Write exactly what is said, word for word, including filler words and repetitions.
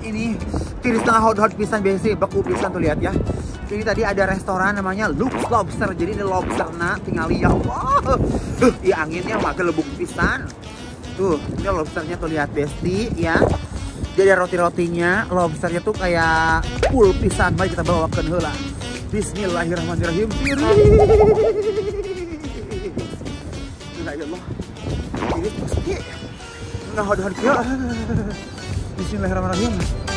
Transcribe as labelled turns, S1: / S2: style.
S1: ini tiris tengah hot-hot pisan biasa beku pisan tuh lihat ya. Ini tadi ada restoran namanya Lux Lobster. Jadi ini lobster na tinggal ya Allah. Duh, iya anginnya mah gelebung pisan. Tuh, ini lobsternya tuh lihat Besti ya. Jadi roti-rotinya, lobsternya tuh kayak full pisan. Mari kita bawakan heula. Bismillahirrahmanirrahim. Ya Allah. Ini pasti nggak hot-hot ya. Bismillahirrahmanirrahim.